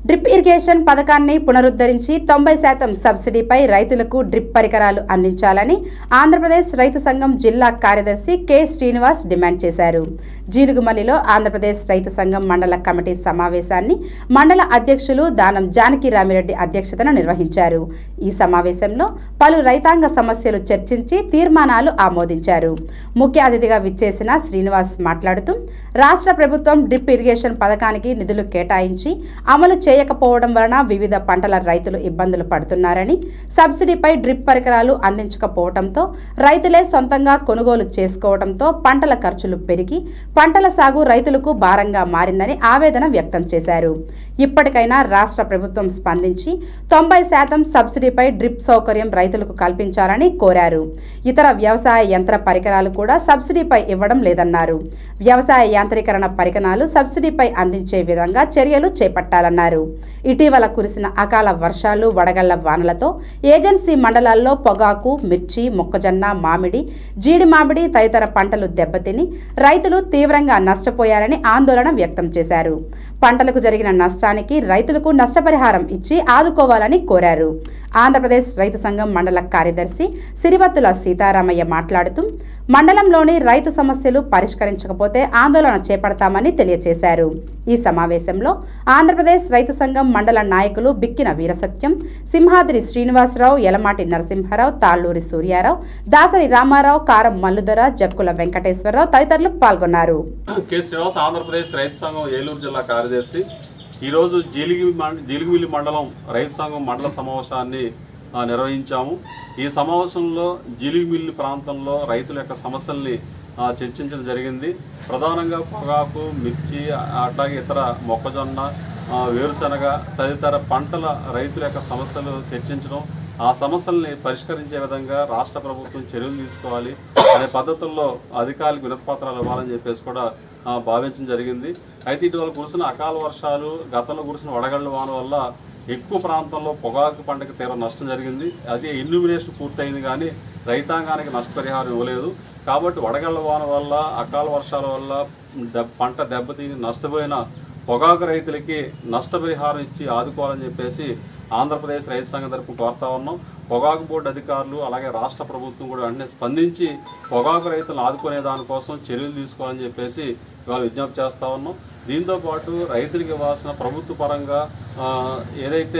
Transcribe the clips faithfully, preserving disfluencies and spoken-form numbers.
Drip irrigation పథకాన్ని పునరుద్ధరించి తొంభై శాతం సబ్సిడీపై రైతులకు డ్రిప్ పరికరాలు అందించాలని ఆంధ్రప్రదేశ్ రైతు సంఘం జిల్లా కార్యదర్శి కె శ్రీనివాస్ డిమాండ్ చేశారు. జీలుగుమల్లిలో ఆంధ్రప్రదేశ్ రైతు సంఘం మండల కమిటీ సమావేశాన్ని మండల అధ్యక్షులు దానం జానకి రామిరెడ్డి అధ్యక్షతన నిర్వహించారు. ఈ సమావేశంలో పలు రైతాంగ సమస్యలు చర్చించి తీర్మానాలు ఆమోదించారు. ముఖ్య అతిథిగా విచ్చేసిన శ్రీనివాస్ మాట్లాడుతూ రాష్ట్ర ప్రభుత్వం డ్రిప్ ఇరిగేషన్ పథకానికి నిధులు కేటాయించి అమలు చేయకపోవడం వలన వివిధ పంటల రైతులు ఇబ్బందులు పడుతున్నారని, సబ్సిడీపై డ్రిప్ పరికరాలు అందించకపోవడంతో రైతులే సొంతంగా కొనుగోలు చేసుకోవడంతో పంటల ఖర్చులు పెరిగి పంటల సాగు రైతులకు భారంగా మారిందని ఆవేదన వ్యక్తం చేశారు. ఇప్పటికైనా రాష్ట్ర ప్రభుత్వం స్పందించి తొంభై శాతం సబ్సిడీపై డ్రిప్ సౌకర్యం రైతులకు కల్పించాలని కోరారు. ఇతర వ్యవసాయ యంత్ర పరికరాలు కూడా సబ్సిడీపై ఇవ్వడం లేదన్నారు. వ్యవసాయ యాంత్రీకరణ పరికరాలు సబ్సిడీపై అందించే విధంగా చర్యలు చేపట్టాలన్నారు. ఇటీవల కురిసిన అకాల వర్షాలు, వడగళ్ల వానలతో ఏజెన్సీ మండలాల్లో పొగాకు, మిర్చి, మొక్కజొన్న, మామిడి, జీడి మామిడి తదితర పంటలు దెబ్బతిని రైతులు తీవ్రంగా నష్టపోయారని ఆందోళన వ్యక్తం చేశారు. పంటలకు జరిగిన నష్టానికి రైతులకు నష్టపరిహారం ఇచ్చి ఆదుకోవాలని కోరారు. ఆంధ్రప్రదేశ్ రైతు సంఘం మండల కార్యదర్శి సిరివత్తుల సీతారామయ్య మాట్లాడుతూ మండలంలోని రైతు సమస్యలు పరిష్కరించకపోతే ఆందోళన చేపడతామని తెలియజేశారు. ఈ సమావేశంలో ఆంధ్రప్రదేశ్ రైతు సంఘం మండల నాయకులు బిక్కిన వీరసత్యం, సింహాద్రి శ్రీనివాసరావు, యలమాటి నరసింహారావు, తాళ్లూరి సూర్యారావు, దాసరి రామారావు, కారం మల్లుదర, జక్కుల వెంకటేశ్వరరావు తదితరులు పాల్గొన్నారు. కె శ్రీనివాస్, ఆంధ్రప్రదేశ్ రైతు సంఘం ఏలూరు జిల్లా కార్యదర్శి. ఈరోజు జీలిగి జీలిగిమిల్లి మండలం రైతు సంఘం మండల సమావేశాన్ని నిర్వహించాము. ఈ సమావేశంలో జీలిగిమిల్లి ప్రాంతంలో రైతుల యొక్క సమస్యల్ని చర్చించడం జరిగింది. ప్రధానంగా పొగాకు, మిర్చి, అట్లాగే ఇతర మొక్కజొన్న, వేరుశనగ తదితర పంటల రైతుల యొక్క సమస్యలు చర్చించడం, ఆ సమస్యల్ని పరిష్కరించే విధంగా రాష్ట్ర ప్రభుత్వం చర్యలు తీసుకోవాలి అనే పద్ధతుల్లో అధికారులకు వినతిపత్రాలు ఇవ్వాలని చెప్పేసి కూడా భావించడం జరిగింది. అయితే ఇటీవల కురిసిన అకాల వర్షాలు, గతంలో కురిసిన వడగళ్ల వాన వల్ల ఎక్కువ ప్రాంతంలో పొగాకు పంటకు తీవ్ర నష్టం జరిగింది. అదే ఇన్యూమినేషన్ పూర్తయింది కానీ రైతాంగానికి నష్టపరిహారం ఇవ్వలేదు. కాబట్టి వడగళ్ల వాన వల్ల, అకాల వర్షాల వల్ల పంట దెబ్బతిని నష్టపోయిన పొగాకు రైతులకి నష్టపరిహారం ఇచ్చి ఆదుకోవాలని చెప్పేసి ఆంధ్రప్రదేశ్ రైతు సంఘం తరపున కోరుతా ఉన్నాం. పొగాకు బోర్డు అధికారులు అలాగే రాష్ట్ర ప్రభుత్వం కూడా వెంటనే స్పందించి పొగాకు రైతులను ఆదుకునే దానికోసం చర్యలు తీసుకోవాలని చెప్పేసి ఇవాళ విజ్ఞప్తి చేస్తూ ఉన్నాం. దీంతోపాటు రైతులకు ఇవ్వాల్సిన ప్రభుత్వ పరంగా ఏదైతే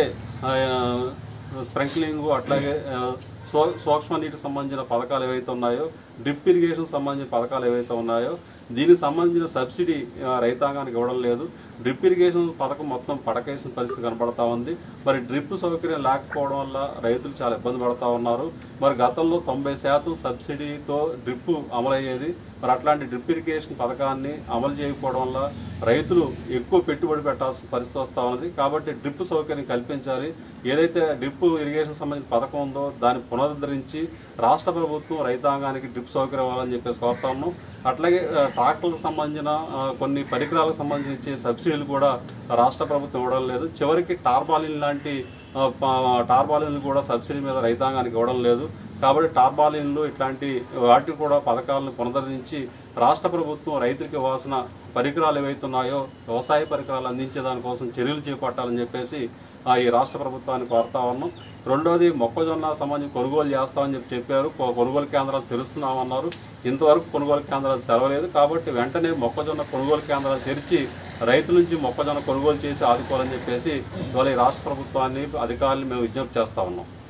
స్ప్రింక్లింగ్ అట్లాగే సో సూక్ష్మ నీటికి సంబంధించిన పథకాలు ఏవైతే ఉన్నాయో, డ్రిప్ ఇరిగేషన్ సంబంధించిన పథకాలు ఏవైతే ఉన్నాయో దీనికి సంబంధించిన సబ్సిడీ రైతాంగానికి ఇవ్వడం లేదు. డ్రిప్ ఇరిగేషన్ పథకం మొత్తం పడకేసిన పరిస్థితి కనపడతా ఉంది. మరి డ్రిప్ సౌకర్యం లేకపోవడం వల్ల రైతులు చాలా ఇబ్బంది పడుతూ ఉన్నారు. మరి గతంలో తొంభై శాతం సబ్సిడీతో డ్రిప్ అమలయ్యేది. మరి అట్లాంటి డ్రిప్ ఇరిగేషన్ పథకాన్ని అమలు చేయకపోవడం వల్ల రైతులు ఎక్కువ పెట్టుబడి పెట్టాల్సిన పరిస్థితి వస్తూ ఉన్నది. కాబట్టి డ్రిప్ సౌకర్యం కల్పించాలి. ఏదైతే డ్రిప్ ఇరిగేషన్ సంబంధించిన పథకం ఉందో దాన్ని పునరుద్ధరించి రాష్ట్ర ప్రభుత్వం రైతాంగానికి డ్రిప్ సౌకర్యం ఇవ్వాలని చెప్పేసి కోరుతా ఉన్నాం. అట్లాగే ట్రాక్టర్లకు సంబంధించిన కొన్ని పరికరాలకు సంబంధించి సబ్సిడీలు కూడా రాష్ట్ర ప్రభుత్వం ఇవ్వడం లేదు. చివరికి టార్పాలిన్ లాంటి టార్పాలిన్లు కూడా సబ్సిడీ మీద రైతాంగానికి ఇవ్వడం లేదు. కాబట్టి టార్పాలిన్లు ఇట్లాంటి వాటికి కూడా పథకాలను పునరుద్ధరించి రాష్ట్ర ప్రభుత్వం రైతులకు ఇవ్వాల్సిన పరికరాలు ఏవైతే ఉన్నాయో వ్యవసాయ పరికరాలు అందించే దానికోసం చర్యలు చేపట్టాలని చెప్పేసి ఈ రాష్ట్ర ప్రభుత్వాన్ని కోరుతా ఉన్నాం. రెండోది, మొక్కజొన్న సంబంధించి కొనుగోలు చేస్తామని చెప్పి చెప్పారు. కొనుగోలు కేంద్రాలు తెరుస్తున్నామన్నారు. ఇంతవరకు కొనుగోలు కేంద్రాలు తెరవలేదు. కాబట్టి వెంటనే మొక్కజొన్న కొనుగోలు కేంద్రాలు తెరిచి రైతుల నుంచి మొక్కజొన్న కొనుగోలు చేసి ఆదుకోవాలని చెప్పేసి ఇవాళ ఈ రాష్ట్ర ప్రభుత్వాన్ని, అధికారులు మేము విజ్ఞప్తి చేస్తా ఉన్నాం.